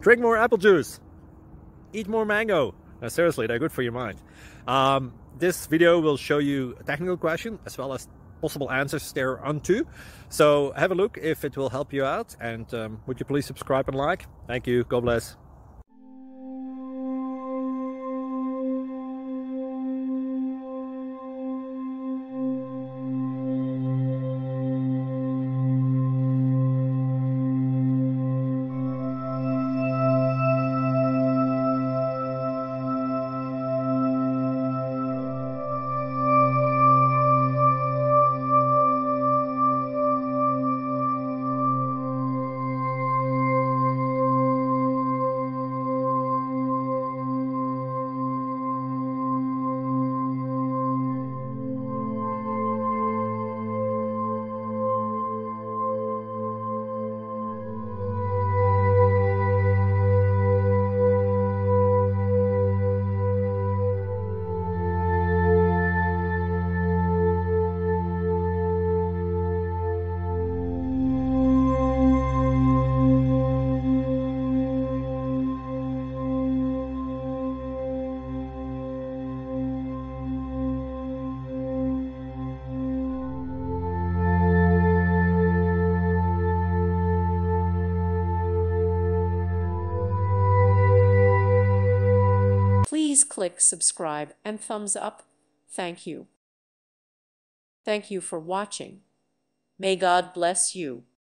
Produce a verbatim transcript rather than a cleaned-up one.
Drink more apple juice. Eat more mango. No, seriously, they're good for your mind. Um, this video will show you a technical question as well as possible answers thereunto. So have a look if it will help you out, and um, would you please subscribe and like? Thank you. God bless. Please click subscribe and thumbs up. Thank you. Thank you for watching. May God bless you.